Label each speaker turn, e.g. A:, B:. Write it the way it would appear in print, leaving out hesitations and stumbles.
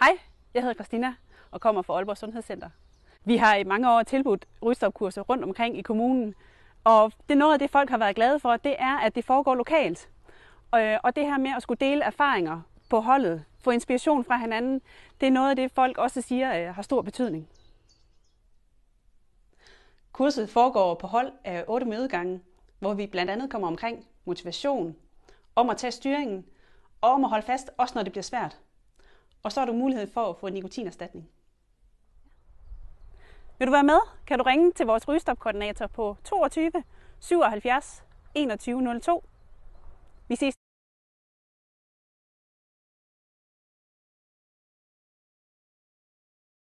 A: Hej, jeg hedder Christina og kommer fra Aalborg Sundhedscenter. Vi har i mange år tilbudt rygestopkurser rundt omkring i kommunen, og det er noget af det, folk har været glade for, det er, at det foregår lokalt. Og det her med at skulle dele erfaringer på holdet, få inspiration fra hinanden, det er noget af det, folk også siger har stor betydning. Kurset foregår på hold af 8 mødegange, hvor vi blandt andet kommer omkring motivation, om at tage styringen og om at holde fast, også når det bliver svært. Og så har du mulighed for at få en nikotinerstatning. Vil du være med, kan du ringe til vores rygestopkoordinator på 22 77 21 02. Vi ses.